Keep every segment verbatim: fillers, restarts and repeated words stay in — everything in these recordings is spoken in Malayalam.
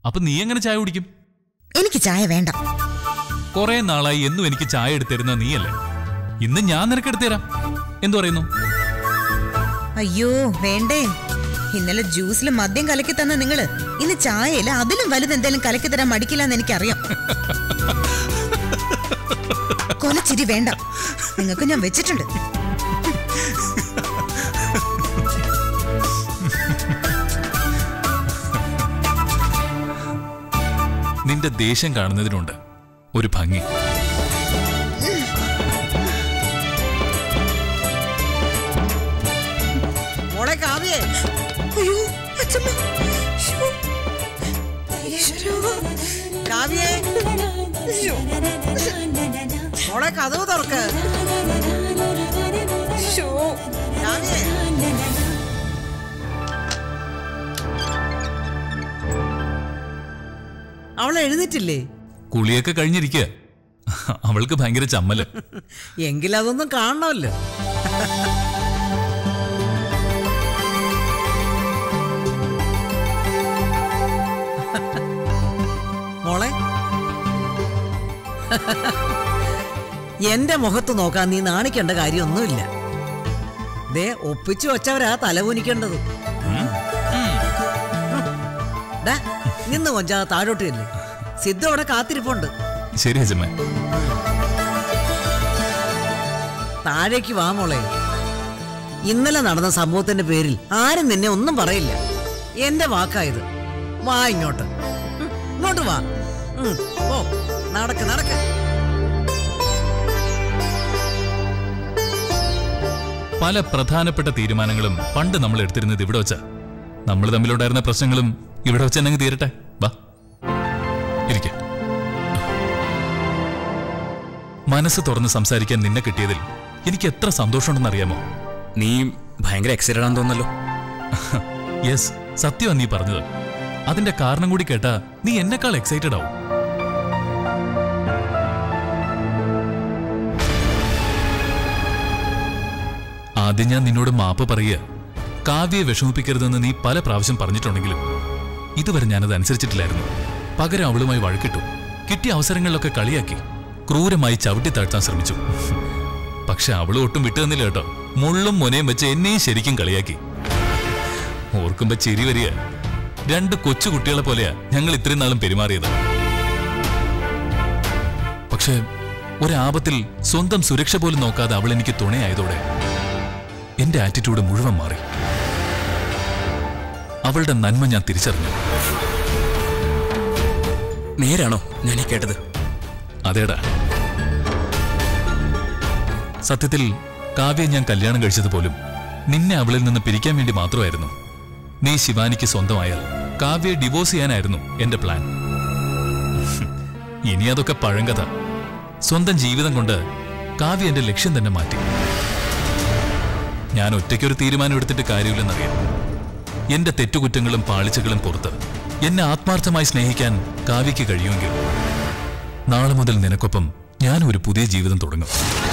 അപ്പൊ നീ എങ്ങനെ ചായ കുടിക്കും? എനിക്ക് ചായ വേണ്ട. കുറെ നാളായി എന്നും എനിക്ക് ചായ എടുത്തിരുന്ന നീയല്ലേ, ഇന്ന് ഞാൻ നിനക്ക് എടുത്തുതരാം. എന്തു പറയുന്നു? അയ്യോ വേണ്ടേ, ഇന്നലെ ജ്യൂസിൽ മദ്യം കലക്കി തന്ന നിങ്ങള് ഇന്ന് ചായയില് അതിലും വലുത് എന്തെങ്കിലും കലക്കി തരാൻ മടിക്കില്ലെന്ന് എനിക്കറിയാം. കൊലച്ചിരി വേണ്ട, നിങ്ങൾക്ക് ഞാൻ വെച്ചിട്ടുണ്ട്. നിന്റെ ദേഷ്യം കാണുന്നതിനുണ്ട് ഒരു ഭംഗി. കഥവ് തുറക്ക്. അവളെ എഴുന്നേറ്റില്ലേ? കുളിയൊക്കെ കഴിഞ്ഞിരിക്കുക. അവൾക്ക് ഭയങ്കര ചമ്മല്. എങ്കിലതൊന്നും കാണണമല്ലോ. മോളെ, എന്റെ മുഖത്ത് നോക്കാൻ നീ നാണിക്കേണ്ട കാര്യമൊന്നുമില്ല. ദേ ഒപ്പിച്ചു വച്ചവരാ തലകുനിക്കേണ്ടത്. നിന്ന് കൊഞ്ചാ താഴോട്ട് ഇല്ലേ, സിദ്ധു അവിടെ കാത്തിരിപ്പുണ്ട്. ശരി അച്ഛമ്മ. താഴേക്ക് വാ മോളെ. ഇന്നലെ നടന്ന സംഭവത്തിന്റെ പേരിൽ ആരും നിന്നെ ഒന്നും പറയില്ല. എന്റെ വാക്കായത്. വാ ഇങ്ങോട്ട്, ഇങ്ങോട്ട് വാ. ഓ നടക്ക് നടക്ക്. പല പ്രധാനപ്പെട്ട തീരുമാനങ്ങളും പണ്ട് നമ്മൾ എടുത്തിരുന്നത് ഇവിടെ വെച്ചാ. നമ്മൾ തമ്മിലുണ്ടായിരുന്ന പ്രശ്നങ്ങളും ഇവിടെ വെച്ച് തന്നെ തീരട്ടെ. വാ ഇരിക്ക. മനസ്സ് തുറന്ന് സംസാരിക്കാൻ നിന്നെ കിട്ടിയതിൽ എനിക്ക് എത്ര സന്തോഷമുണ്ടെന്ന് അറിയാമോ? നീ ഭയങ്കര എക്സൈറ്റഡ് ആണെന്ന് തോന്നല്ലോ. യെസ്, സത്യമാണ് നീ പറഞ്ഞത്. അതിന്റെ കാരണം കൂടി കേട്ടാ നീ എന്നെക്കാൾ എക്സൈറ്റഡ് ആവും. ആദ്യം ഞാൻ നിന്നോട് മാപ്പ് പറയുക. കാവ്യയെ വിഷമിപ്പിക്കരുതെന്ന് നീ പല പ്രാവശ്യം പറഞ്ഞിട്ടുണ്ടെങ്കിലും ഇതുവരെ ഞാനത് അനുസരിച്ചിട്ടില്ലായിരുന്നു. പകരം അവളുമായി വഴക്കിട്ടു. കിട്ടിയ അവസരങ്ങളിലൊക്കെ കളിയാക്കി ക്രൂരമായി ചവിട്ടി താഴ്ത്താൻ ശ്രമിച്ചു. പക്ഷെ അവള് ഒട്ടും വിട്ടുതന്നില്ല കേട്ടോ. മുള്ളും മുനയും വെച്ച് എന്നെയും ശരിക്കും കളിയാക്കി. ഓർക്കുമ്പോ ചിരി വരിക. രണ്ട് കൊച്ചുകുട്ടികളെ പോലെയാ ഞങ്ങൾ ഇത്രയും നാളും പെരുമാറിയത്. പക്ഷെ ഒരാപത്തിൽ സ്വന്തം സുരക്ഷ പോലും നോക്കാതെ അവൾ എനിക്ക് തുണയായതോടെ എന്റെ ആറ്റിറ്റ്യൂഡ് മുഴുവൻ മാറി. അവളുടെ നന്മ ഞാൻ തിരിച്ചറിഞ്ഞു. നേരാണോ ഞാൻ ഈ കേട്ടത്? അതേടാ. സത്യത്തിൽ കാവ്യ ഞാൻ കല്യാണം കഴിച്ചത് പോലും നിന്നെ അവളിൽ നിന്ന് പിരിക്കാൻ വേണ്ടി മാത്രമായിരുന്നു. നീ ശിവാനിക്ക് സ്വന്തമായാൽ കാവ്യയെ ഡിവോഴ്സ് ചെയ്യാനായിരുന്നു എന്റെ പ്ലാൻ. ഇനി അതൊക്കെ പഴങ്കഥ. സ്വന്തം ജീവിതം കൊണ്ട് കാവ്യ എന്റെ ലക്ഷ്യം തന്നെ മാറ്റി. ഞാൻ ഒറ്റയ്ക്കൊരു തീരുമാനം എടുത്തിട്ട് കാര്യമില്ലെന്നറിയാം. എന്റെ തെറ്റുകുറ്റങ്ങളും പാളിച്ചകളും പുറത്ത് എന്നെ ആത്മാർത്ഥമായി സ്നേഹിക്കാൻ കാവ്യയ്ക്ക് കഴിയുമെങ്കിൽ നാളെ മുതൽ നിനക്കൊപ്പം ഞാൻ ഒരു പുതിയ ജീവിതം തുടങ്ങും.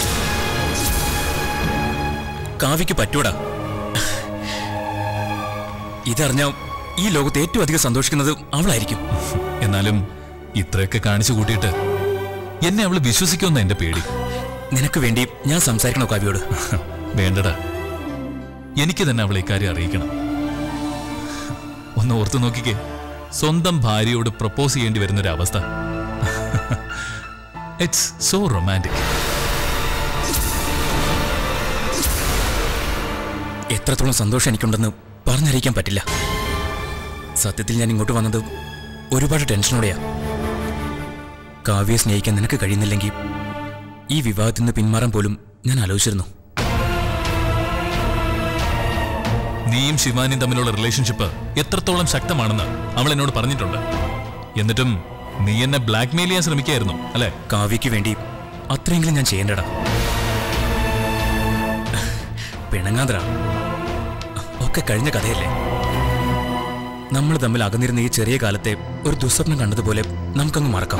കാവ്യയ്ക്ക് പറ്റൂടാ. ഇതറിഞ്ഞ ഈ ലോകത്ത് ഏറ്റവും അധികം സന്തോഷിക്കുന്നത് അവളായിരിക്കും. എന്നാലും ഇത്രയൊക്കെ കാണിച്ചു കൂട്ടിയിട്ട് എന്നെ അവള് വിശ്വസിക്കുമെന്ന എന്റെ പേടി. നിനക്ക് വേണ്ടി ഞാൻ സംസാരിക്കണോ കാവ്യോട്? വേണ്ടടാ, എനിക്ക് തന്നെ അവളെ ഇക്കാര്യം അറിയിക്കണം. ഒന്ന് ഓർത്തു നോക്കിക്കേ, സ്വന്തം ഭാര്യയോട് പ്രപ്പോസ് ചെയ്യേണ്ടി വരുന്നൊരവസ്ഥ. It's so romantic. എത്രത്തോളം സന്തോഷം എനിക്കുണ്ടെന്ന് പറഞ്ഞറിയിക്കാൻ പറ്റില്ല. സത്യത്തിൽ ഞാൻ ഇങ്ങോട്ട് വന്നത് ഒരുപാട് ടെൻഷനോടെയാ. കാവ്യയെ സ്നേഹിക്കാൻ നിനക്ക് കഴിയുന്നില്ലെങ്കിൽ ഈ വിവാഹത്തിൽ നിന്ന് പിന്മാറാൻ പോലും ഞാൻ ആലോചിച്ചിരുന്നു. നീയും ശിവാനിയും തമ്മിലുള്ള റിലേഷൻഷിപ്പ് എത്രത്തോളം ശക്തമാണെന്ന് അവൾ എന്നോട് പറഞ്ഞിട്ടുണ്ട്. എന്നിട്ടും നീ എന്നെ ബ്ലാക്ക് മെയിൽ ചെയ്യാൻ ശ്രമിക്കായിരുന്നു അല്ലെ? കാവ്യയ്ക്ക് വേണ്ടി അത്രയെങ്കിലും ഞാൻ ചെയ്യേണ്ടടാ. പിണങ്ങാതറ, ഒക്കെ കഴിഞ്ഞ കഥയല്ലേ. നമ്മൾ തമ്മിൽ അകന്നിരുന്ന ഈ ചെറിയ കാലത്തെ ഒരു ദുസ്വപ്നം കണ്ടതുപോലെ നമുക്കങ്ങ് മറക്കാം.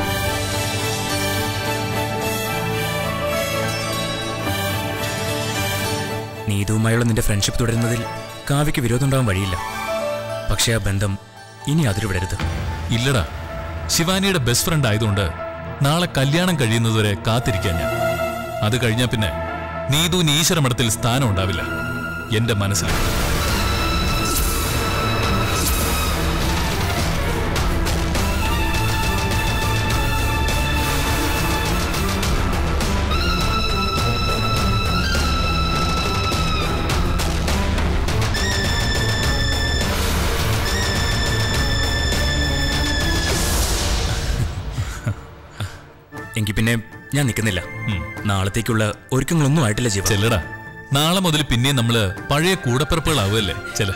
നീതുവുമായുള്ള നിന്റെ ഫ്രണ്ട്ഷിപ്പ് തുടരുന്നതിൽ കാവ്യയ്ക്ക് വിരോധമുണ്ടാവാൻ വഴിയില്ല. പക്ഷേ ആ ബന്ധം ഇനി അതിരുവിടരുത്. ഇല്ലടാ, ശിവാനിയുടെ ബെസ്റ്റ് ഫ്രണ്ട് ആയതുകൊണ്ട് നാളെ കല്യാണം കഴിയുന്നതുവരെ കാത്തിരിക്കാൻ ഞാൻ. അത് കഴിഞ്ഞാ പിന്നെ നീതുവിന് ഈശ്വരമഠത്തിൽ സ്ഥാനം ഉണ്ടാവില്ല എന്റെ മനസ്സിൽ. എങ്കിൽ പിന്നെ ഞാൻ നിൽക്കുന്നില്ല. നാളത്തേക്കുള്ള ഒരുക്കങ്ങളൊന്നും ആയിട്ടില്ല ജീവ. ചെല്ലടാ, നാളെ മുതൽ പിന്നെ നമ്മള് പഴയ കൂടപ്പിറപ്പുകളാവുമല്ലേ. ചെല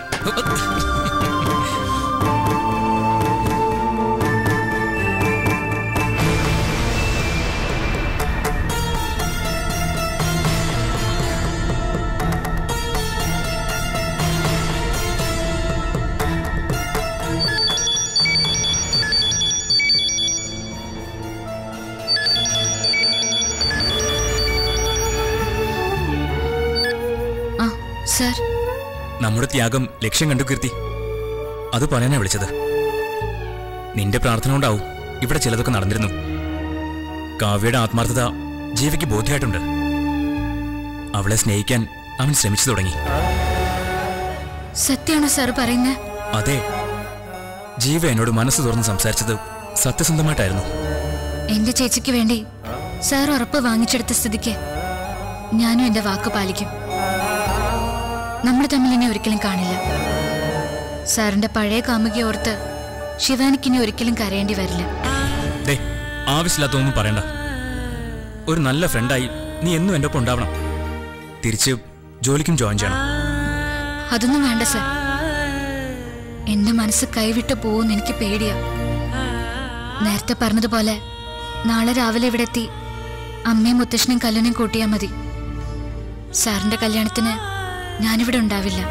നമ്മുടെ ത്യാഗം ലക്ഷ്യം കണ്ടു കീർത്തി. അത് പറയാനാ വിളിച്ചത്. നിന്റെ പ്രാർത്ഥന കൊണ്ടാവും ഇവിടെ ചിലതൊക്കെ നടന്നിരുന്നു. കാവ്യയുടെ ആത്മാർത്ഥത ജീവയ്ക്ക് ബോധ്യമായിട്ടുണ്ട്. അവളെ സ്നേഹിക്കാൻ അവൻ ശ്രമിച്ചു തുടങ്ങി. സത്യമാണോ സാർ പറയുന്നത്? അതെ, ജീവ എന്നോട് മനസ്സ് തുറന്ന് സംസാരിച്ചത് സത്യസന്ധമായിട്ടായിരുന്നു. എന്റെ ചേച്ചിക്ക് വേണ്ടി സാർ ഉറപ്പ് വാങ്ങിച്ചെടുത്ത സ്ഥിതിക്ക് ഞാനും എന്റെ വാക്ക് പാലിക്കും. നമ്മൾ തമ്മിൽ ഇനി ഒരിക്കലും കാണില്ല. സാറിന്റെ പഴയ കാമുകിയെ ഓർത്ത് ശിവാനിക്ക് ഇനി ഒരിക്കലും കരയേണ്ടി വരില്ല. ആവശ്യമില്ലാത്തൊന്നും പറയണ്ട. ഒരു നല്ല ഫ്രണ്ടായി നീ എന്നും എന്റെ ഒപ്പം ഉണ്ടാവണം. തിരിച്ച് ജോലിക്കും ജോയിൻ ചെയ്യണം. അതൊന്നും വേണ്ട സാർ. എന്റെ മനസ്സ് കൈവിട്ട് പോവുമെന്ന് എനിക്ക് പേടിയാ. നേരത്തെ പറഞ്ഞതുപോലെ നാളെ രാവിലെ ഇവിടെ എത്തി അമ്മയും മുത്തശ്ശനെയും കല്യാണം കൂട്ടിയാ മതി. സാറിന്റെ കല്യാണത്തിന് ഞാനിവിടെ ഉണ്ടാവില്ല.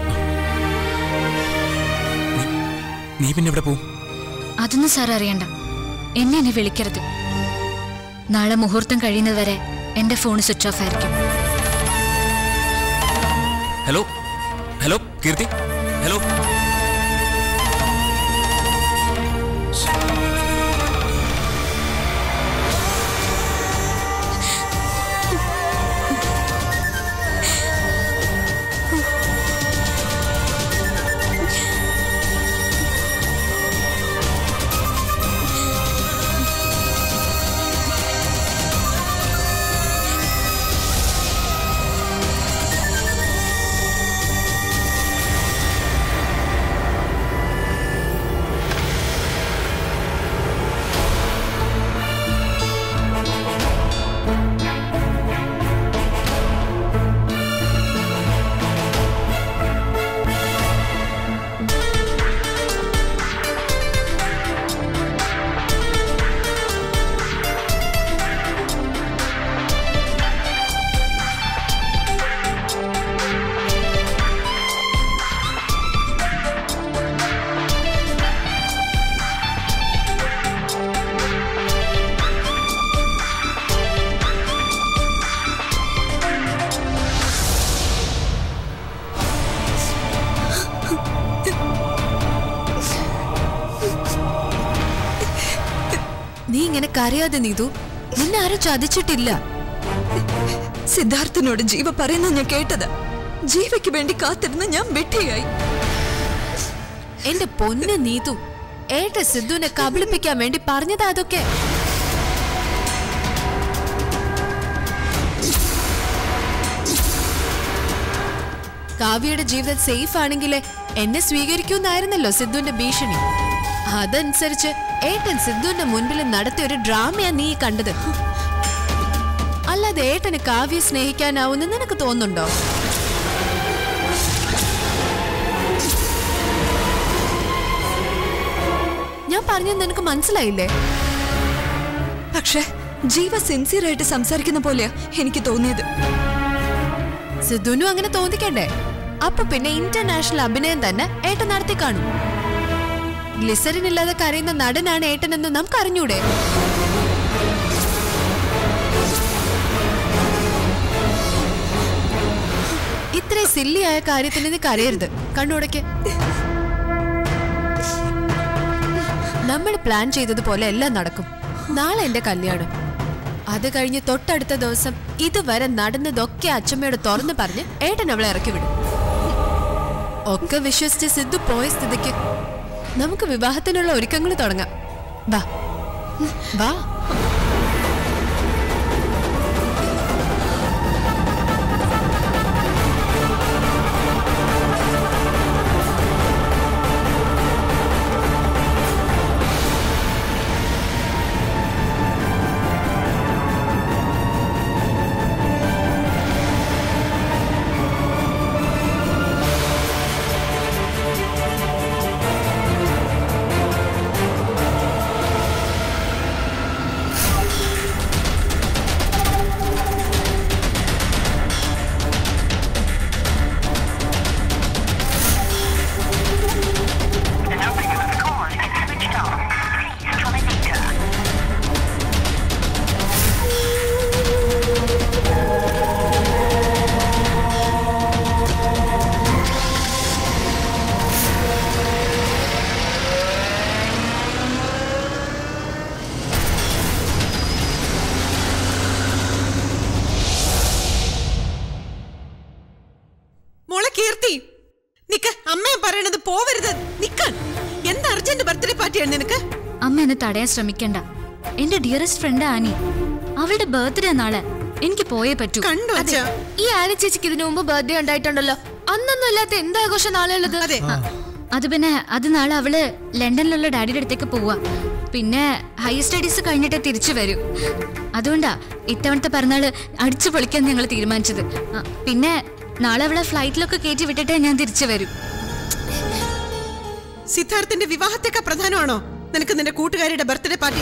നീ പിന്നെ ഇവിടെ പോവും? അതൊന്നും സാർ അറിയണ്ട. എന്നെ ഇനി വിളിക്കരുത്. നാളെ മുഹൂർത്തം കഴിയുന്നതുവരെ എന്റെ ഫോൺ സ്വിച്ച് ഓഫ് ആയിരിക്കും. Hello hello Keerthi, hello. നീ ഇങ്ങനെ കരയാതെ നീതു. നിന്നെ ആരും ചതിച്ചിട്ടില്ല. സിദ്ധാർത്ഥനോട് ജീവ പറയുന്ന ഞാൻ കേട്ടത്. ജീവയ്ക്ക് വേണ്ടി കാത്തിരുന്ന് ഞാൻ വെട്ടിയായി. എന്റെ പൊന്ന് നീതു, ഏട്ട സിദ്ധുവിനെ കബളിപ്പിക്കാൻ വേണ്ടി പറഞ്ഞതാ അതൊക്കെ. കാവ്യയുടെ ജീവിതം സേഫ് ആണെങ്കിലേ എന്നെ സ്വീകരിക്കൂന്നായിരുന്നല്ലോ സിദ്ധുവിന്റെ ഭീഷണി. അതനുസരിച്ച് ഏട്ടൻ സിദ്ധുവിന്റെ മുൻപിൽ നടത്തിയ ഒരു ഡ്രാമയാ നീ കണ്ടത്. അല്ലാതെ ഏട്ടന് കാവ്യ സ്നേഹിക്കാനാവുന്ന നിനക്ക് തോന്നുന്നുണ്ടോ? ഞാൻ പറഞ്ഞത് നിനക്ക് മനസ്സിലായില്ലേ? പക്ഷെ ജീവ സിൻസിയർ ആയിട്ട് സംസാരിക്കുന്ന പോലെയാ എനിക്ക് തോന്നിയത്. സിദ്ധുനും അങ്ങനെ തോന്നിക്കണ്ടേ? അപ്പൊ പിന്നെ ഇന്റർനാഷണൽ അഭിനയം തന്നെ ഏട്ടൻ നടത്തി കാണും. ഗ്ലിസറിൻ ഇല്ലാതെ കരയുന്ന നടനാണ് ഏട്ടനെന്ന് നമുക്ക് അറിഞ്ഞൂടെ? ഇത്രേ സില്ലിയായ കാര്യത്തിന് നീ കരയരുത്. കണ്ണുടയ്ക്ക്. നമ്മൾ പ്ലാൻ ചെയ്തതുപോലെ എല്ലാം നടക്കും. നാളെ എന്റെ കല്യാണം. അത് കഴിഞ്ഞ് തൊട്ടടുത്ത ദിവസം ഇതുവരെ നടന്നതൊക്കെ അച്ഛമ്മയോട് തുറന്നു പറഞ്ഞ് ഏട്ടൻ അവളെ ഇറക്കി വിടും. ഒക്കെ വിശ്വസിച്ച് സിദ്ധു പോയ സ്ഥിതിക്ക് നമുക്ക് വിവാഹത്തിനുള്ള ഒരുക്കങ്ങൾ തുടങ്ങാം. വാ വാ. അമ്മ എന്നെ തടയാൻ ശ്രമിക്കണ്ട. എന്റെ ഡിയറസ്റ്റ് ഫ്രണ്ട് ആനി, അവളുടെ ബർത്ത്ഡേ നാളെ. എനിക്ക് പോയേ പറ്റൂ. ഈ ആനി ചേച്ചിക്ക് ഇതിനു മുമ്പ് ബർത്ത്ഡേ ഉണ്ടായിട്ടുണ്ടല്ലോ. അന്നൊന്നും അല്ലാത്ത എന്താഘോഷം നാളെ ഉള്ളത്? അത് പിന്നെ അത് നാളെ അവള് ലണ്ടനിലുള്ള ഡാഡിയുടെ അടുത്തേക്ക് പോവാ. പിന്നെ ഹയർ സ്റ്റഡീസ് കഴിഞ്ഞിട്ടേ തിരിച്ചു വരൂ. അതുകൊണ്ടാ ഇത്തവണത്തെ പിറന്നാള് അടിച്ചു പൊളിക്കാൻ ഞങ്ങൾ തീരുമാനിച്ചത്. പിന്നെ നാളെ അവളെ ഫ്ലൈറ്റിലൊക്കെ കയറ്റി വിട്ടിട്ടേ ഞാൻ തിരിച്ചു വരും. സിദ്ധാർത്ഥന്റെ വിവാഹത്തെക്കാൾ പ്രധാനമാണോ നിനക്ക് നിന്റെ കൂട്ടുകാരിയുടെ ബർത്ത്ഡേ പാർട്ടി?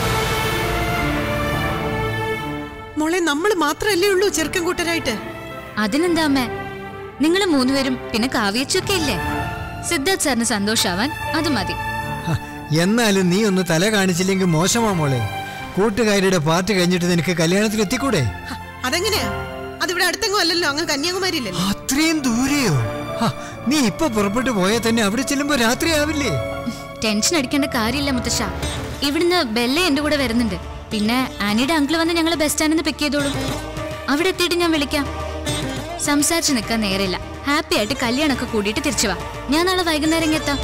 മോളെ, നമ്മൾ മാത്രല്ലേ ഉള്ളൂ ചെറുക്കൻ കൂട്ടരായിട്ട്. അതിനെന്താ അമ്മേ, നിങ്ങൾ മൂന്നുപേരും പിന്നെ കാവ്യച്ചൊക്കെ ഇല്ലേ? സിദ്ധാർത്ഥ് സാറിന് സന്തോഷാവാൻ അത് മതി. എന്നാലും നീ ഒന്ന് തല കാണിച്ചില്ലെങ്കിൽ മോശമാ മോളെ. കൂട്ടുകാരിയുടെ പാർട്ടി കഴിഞ്ഞിട്ട് നിനക്ക് കല്യാണത്തിൽ എത്തിക്കൂടെ? അതെങ്ങനെയാ? അതിവിടെ അടുത്തെങ്ങും അല്ലല്ലോ, അങ്ങ് കന്യാകുമാരിയില്ലല്ലോ. അത്രയും ദൂരെയോ? നീ ഇപ്പൊ പുറപ്പെട്ടു പോയാൽ തന്നെ അവിടെ ചെല്ലുമ്പോ രാത്രിയാവില്ലേ? ടെൻഷൻ അടിക്കേണ്ട കാര്യമില്ല മുത്തശ്ശ. ഇവിടുന്ന് ബെല്ല എന്റെ കൂടെ വരുന്നുണ്ട്. പിന്നെ ആനിയുടെ അങ്കിള് വന്ന് ഞങ്ങള് ബസ് സ്റ്റാൻഡിൽ നിന്ന് പിക്ക് ചെയ്തോളും. അവിടെ എത്തിയിട്ട് ഞാൻ വിളിക്കാം. സംസാരിച്ച് നിൽക്കാൻ നേരമില്ല. ഹാപ്പി ആയിട്ട് കല്യാണമൊക്കെ കൂടിയിട്ട് തിരിച്ചു വാ. ഞാൻ നാളെ വൈകുന്നേരം എത്താം.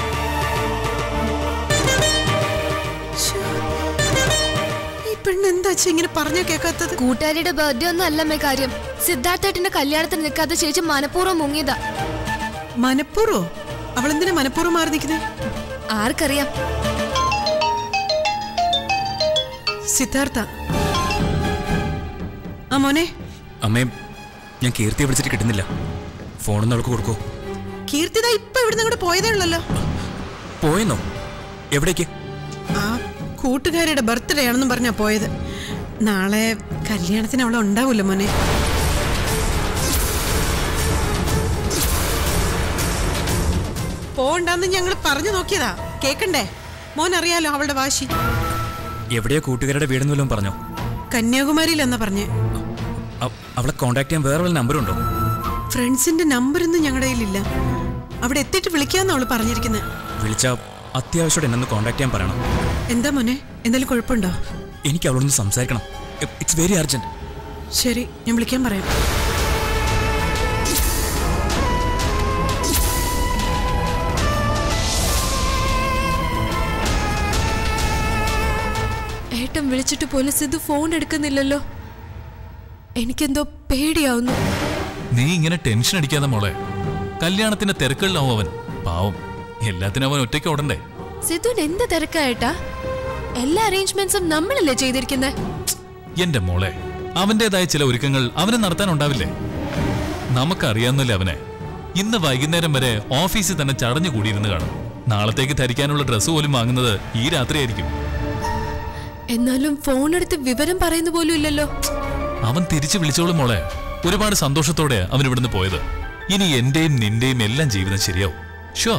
ഇങ്ങനെ പറഞ്ഞ കേൾക്കാത്തത്? കൂട്ടുകാരിയുടെ ബർത്ത്ഡേ ഒന്നും അല്ലമ്മേ കാര്യം. സിദ്ധാർത്ഥേട്ടന്റെ കല്യാണത്തിന് നിൽക്കാതെ ചേച്ചി മനഃപൂർവ്വം മുങ്ങിയതാ. മനഃപൂർവ്വോ? അവളെന്തിനാ മനഃപൂർവ്വം മാറി നിൽക്കുന്നത്? ആർക്കറിയാം. സിദ്ധാർത്ഥ, ആ മോനെ. അമ്മേ, ഞാൻ കീർത്തിയെ വിളിച്ചിട്ട് കിട്ടുന്നില്ല. ഫോണൊന്നും അവൾക്ക് കൊടുക്കോ? കീർത്തിത ഇപ്പൊ ഇവിടുന്ന് അങ്ങോട്ട് പോയതേ ഉള്ളല്ലോ. പോയെന്നോ? എവിടേക്ക്? ആ കൂട്ടുകാരിയുടെ ബർത്ത്ഡേ ആണെന്നും പറഞ്ഞാ പോയത്. നാളെ കല്യാണത്തിന് അവളെ ഉണ്ടാവൂല്ലോ മോനെ. പോണ്ടെന്ന് ഞങ്ങൾ പറഞ്ഞു നോക്കിയതാ. കേക്കണ്ടേ? മോൻ അറിയാലോ അവളുടെ വാശി. എവിടെയാ കൂട്ടുകാരുടെ വീടെന്ന് വല്ലതും പറഞ്ഞോ? കന്യാകുമാരിയിലെന്നാ പറഞ്ഞേ. അവളെ കോണ്ടാക്ട് ചെയ്യാൻ വേറെ വല്ല നമ്പർ ഉണ്ടോ? ഫ്രണ്ട്സിന്റെ നമ്പറൊന്നും ഞങ്ങളുടെ കയ്യിലില്ല. അവിടെ എത്തിയിട്ട് വിളിക്കാന്ന് അവള് പറഞ്ഞിരിക്കുന്നത്. വിളിച്ചാ അത്യാവശ്യം എന്നെ കോണ്ടാക്ട് ചെയ്യാൻ പറയണം. എന്താ മോനെ, എന്തെങ്കിലും കുഴപ്പമുണ്ടോ? എനിക്ക് അവളൊന്ന് സംസാരിക്കണം. It's very urgent. ശരി, ഞാൻ വിളിക്കാൻ പറയാം. ഏട്ടൻ വിളിച്ചിട്ട് പോലും സിദ്ധു ഫോൺ എടുക്കുന്നില്ലല്ലോ. എനിക്കെന്തോ പേടിയാവുന്നു. നീ ഇങ്ങനെ ടെൻഷൻ അടിക്കാതെ മോളെ. കല്യാണത്തിന്റെ തിരക്കുകളിലാവും അവൻ. പാവം, എല്ലാത്തിനും അവൻ ഒറ്റയ്ക്ക് ഓടണ്ടേ. സിദ്ധുവിന് എന്ത് തിരക്കായിട്ടാ? എല്ലാ അറേഞ്ച്മെന്റ്സും നമ്മളല്ലേ ചെയ്തിരിക്കുന്നത്. എന്റെ മോളെ, അവന്റേതായ ചില ഒരുക്കങ്ങൾ അവനെ നടത്താനുണ്ടാവില്ലേ? നമുക്കറിയാവുന്നല്ലേ അവനെ. ഇന്ന് വൈകുന്നേരം വരെ ഓഫീസിൽ തന്നെ ചടഞ്ഞു കൂടിയിരുന്ന് കാണും. നാളത്തേക്ക് ധരിക്കാനുള്ള ഡ്രസ്സ് പോലും വാങ്ങുന്നത് ഈ രാത്രിയായിരിക്കും. എന്നാലും ഫോൺ എടുത്ത് വിവരം പറയുന്ന പോലും ഇല്ലല്ലോ. അവൻ തിരിച്ചു വിളിച്ചോളും മോളെ. ഒരുപാട് സന്തോഷത്തോടെ അവൻ ഇവിടുന്ന് പോയത്. ഇനി എന്റെയും നിന്റെയും എല്ലാം ജീവിതം ശരിയാവും. ഷുവർ.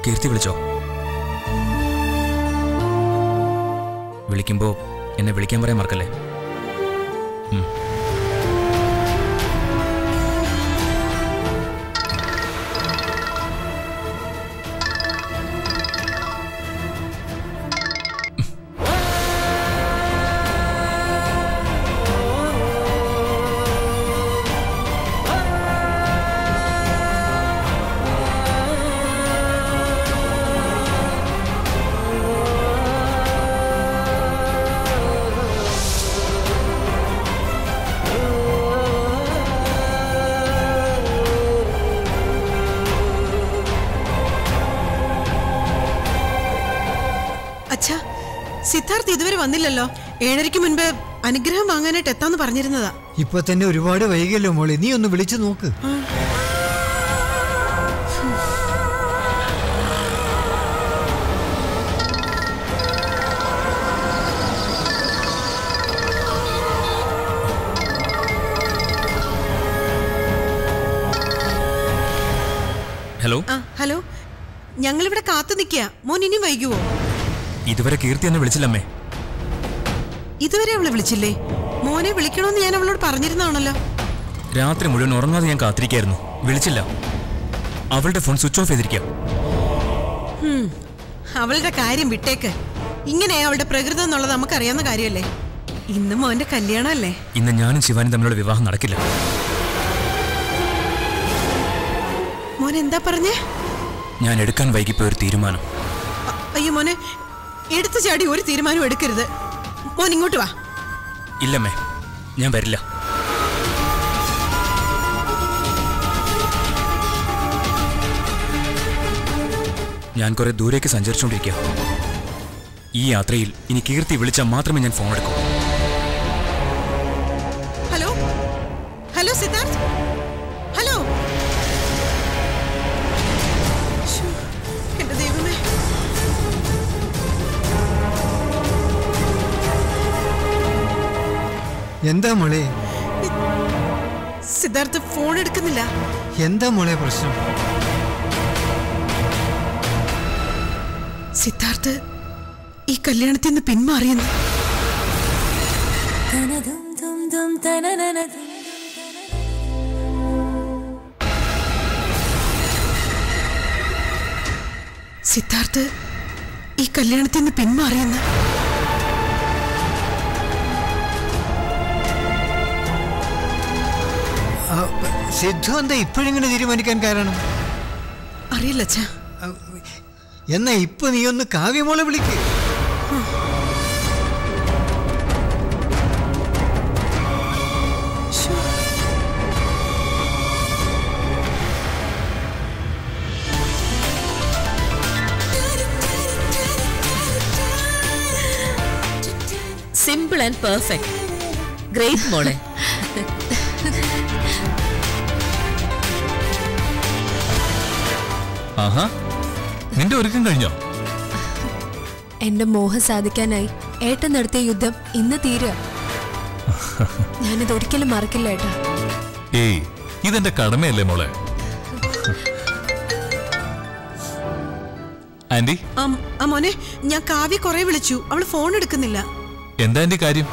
കീർത്തി വിളിച്ചോ? വിളിക്കുമ്പോ എന്നെ വിളിക്കാൻ പറയാൻ മറക്കല്ലേ. സിദ്ധാർത്ഥ് ഇതുവരെ വന്നില്ലല്ലോ. ഏഴരയ്ക്ക് മുൻപ് അനുഗ്രഹം വാങ്ങാനായിട്ട് എത്താന്ന് പറഞ്ഞിരുന്നതാ. ഇപ്പൊ തന്നെ ഒരുപാട് വൈകിയല്ലോ മോളെ, നീ ഒന്ന് വിളിച്ചു നോക്ക്. ഹലോ. ഹലോ, ഞങ്ങളിവിടെ കാത്തു നിൽക്കുക. മോൻ ഇനി വൈകുവോ? ഇതുവരെ കീർത്തി എന്നെ വിളിച്ചില്ലമ്മേ. ഇതുവരെ അവളെ വിളിച്ചില്ലേ? മോനെ വിളിക്കണമെന്ന് ഞാൻ അവളോട് പറഞ്ഞിരുന്നാണല്ലോ. രാത്രി മുഴുവൻ ഉറങ്ങാതെ ഞാൻ കാത്തിരിക്കായിരുന്നു, വിളിച്ചില്ല. അവളുടെ ഫോൺ സ്വിച്ച് ഓഫ് ചെയ്തിരിക്കാം. അവളുടെ കാര്യം വിട്ടേക്ക്. ഇങ്ങനെ അവളുടെ പ്രകൃതം എന്നുള്ളത് നമുക്കറിയാവുന്ന കാര്യമല്ലേ. ഇന്ന് മോന്റെ കല്യാണമല്ലേ? ഇന്ന് ഞാനും ശിവാനും തമ്മിലുള്ള വിവാഹം നടക്കില്ല. മോൻ എന്താ പറഞ്ഞേ? ഞാൻ എടുക്കാൻ വൈകിപ്പോയ ഒരു തീരുമാനം. അയ്യോ മോനെ, എടുത്തു ചാടി ഒരു തീരുമാനം എടുക്കരുത്. മോൻ ഇങ്ങോട്ട് വാ. ഇല്ലമ്മേ, ഞാൻ വരില്ല. ഞാൻ കുറെ ദൂരേക്ക് സഞ്ചരിച്ചുകൊണ്ടിരിക്കുക. ഈ യാത്രയിൽ ഇനി കീർത്തി വിളിച്ചാൽ മാത്രമേ ഞാൻ ഫോൺ എടുക്കൂ. Hello hello Siddharth, hello. എന്റെ ദൈവമേ, എന്താ മോളെ? സിദ്ധാർത്ഥ് ഫോൺ എടുക്കുന്നില്ല. എന്താ മോളെ പ്രശ്നം? സിദ്ധാർത്ഥ് ഈ കല്യാണത്തിൽ നിന്ന് പിന്മാറിയെന്ന്. സിദ്ധാർത്ഥ് ഈ കല്യാണത്തിൽ നിന്ന് പിന്മാറിയെന്ന്. സിദ്ധു എന്താ ഇപ്പോഴിങ്ങനെ തീരുമാനിക്കാൻ കാരണം? അറിയില്ല അച്ഛാ. എന്നാ ഇപ്പൊ നീ ഒന്ന് കാവ്യമോളെ വിളിക്ക്. Simple and perfect. ഗ്രേറ്റ് മോളെ. ആഹാ, നിന്റെ ഒരുക്കം കഴിഞ്ഞോ? എന്റെ മോഹം സാധിക്കാനായി ഏട്ടൻ നടത്തിയ യുദ്ധം ഇന്ന് തീരുക. ഞാനിത് ഒരിക്കലും മറക്കില്ല ഏട്ടാ. ഏയ്, ഇതെന്റെ കടമയല്ലേ മോളെ. ആന്റി. മോനെ, ഞാൻ കാവ്യ കുറെ വിളിച്ചു, അവള് ഫോൺ എടുക്കുന്നില്ല. എന്താ ആന്റി കാര്യം?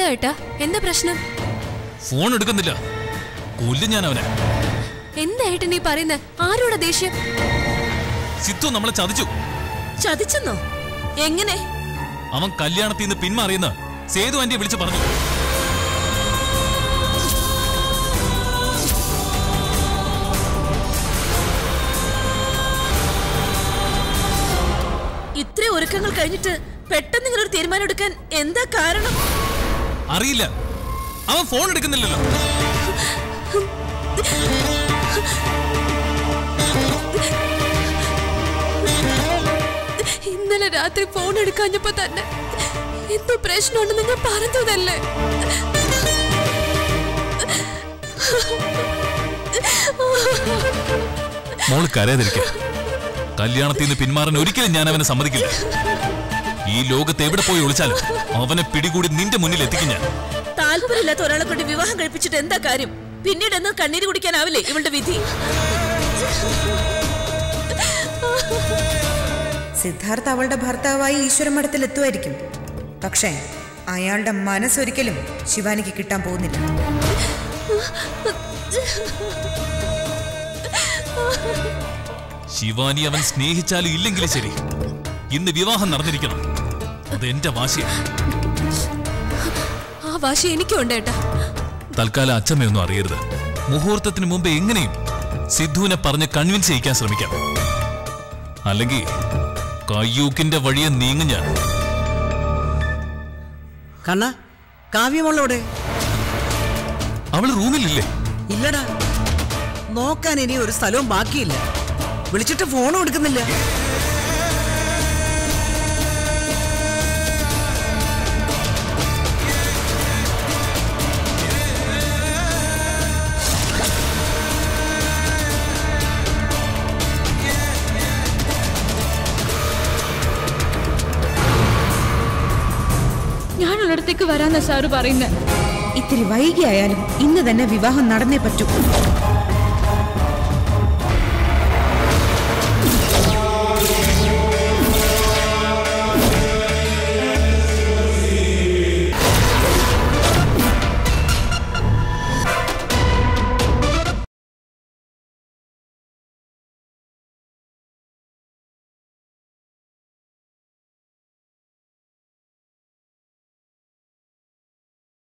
ഏട്ടാ? എന്താ പ്രശ്നം? ഫോൺ എടുക്കുന്നില്ല. കൊല്ലും ഞാൻ അവനെ. എന്താ ഏട്ടൻ നീ പറയുന്നത്? ആരോടാ ദേഷ്യം? സിത്തു നമ്മളെ ചതിച്ചു. ചതിച്ചെന്നോ? എങ്ങനെ? അവൻ കല്യാണത്തിൽ നിന്ന് പിന്മാറിയെന്ന് സേതു ആന്റിയെ വിളിച്ചു പറഞ്ഞു. ഇത്ര ഒരുക്കങ്ങൾ കഴിഞ്ഞിട്ട് പെട്ടെന്ന് ഇങ്ങനെ ഒരു തീരുമാനം എടുക്കാൻ എന്താ കാരണം? അറിയില്ല. അവൻ ഫോൺ എടുക്കുന്നില്ലല്ലോ. ഇന്നലെ രാത്രി ഫോൺ എടുക്കാഞ്ഞപ്പോ തന്നെ എന്തോ പ്രശ്നമുണ്ട് നിങ്ങൾ പറഞ്ഞതല്ലേ? മോള് കരയാതിരിക്ക. കല്യാണത്തിൽ നിന്ന് പിന്മാറാൻ ഒരിക്കലും ഞാൻ അവനെ സമ്മതിക്കില്ല. ഈ ലോകത്ത് എവിടെ പോയി ഒളിച്ചാലും അവനെ പിടികൂടി നിന്റെ മുന്നിൽ എത്തിക്കും ഞാൻ. താല്പര്യമില്ലാത്ത ഒരാളെ കൊണ്ട് വിവാഹം കഴിപ്പിച്ചിട്ട് എന്താ കാര്യം? പിന്നീട് എന്ന് കണ്ണീര് കുടിക്കാനാവില്ലേ ഇവളുടെ വിധി? സിദ്ധാർത്ഥ അവളുടെ ഭർത്താവായി ഈശ്വരമഠത്തിൽ എത്തുമായിരിക്കും. പക്ഷേ അയാളുടെ മനസ്സൊരിക്കലും ശിവാനിക്ക് കിട്ടാൻ പോകുന്നില്ല. ശിവാനി അവൻ സ്നേഹിച്ചാലും ഇല്ലെങ്കിലും ശരി, ഇന്ന് വിവാഹം നടന്നിരിക്കണം. അത് എന്റെ വാശിയാണ്. ആ വാശി എനിക്കും ഉണ്ട് ഏട്ടാ. തൽക്കാലം അച്ഛമ്മയൊന്നും അറിയരുത്. മുഹൂർത്തത്തിന് മുമ്പ് എങ്ങനെയും സിദ്ധുവിനെ പറഞ്ഞ് കൺവിൻസ് ചെയ്യിക്കാൻ ശ്രമിക്കാം. അല്ലെങ്കിൽ കയ്യൂക്കിന്റെ വഴിയെ നീങ്ങും ഞാൻ. കണ്ണ, കാവ്യമോളോടെ? അവള് റൂമിലില്ലേ? ഇല്ലടാ, നോക്കാൻ ഇനി ഒരു സ്ഥലവും ബാക്കിയില്ല. വിളിച്ചിട്ട് ഫോണും എടുക്കുന്നില്ല. ഞാനുള്ളിടത്തേക്ക് വരാന്ന സാറ് പറയുന്നത്. ഇത്തിരി വൈകിയായാലും ഇന്ന് തന്നെ വിവാഹം നടന്നേ പറ്റൂ.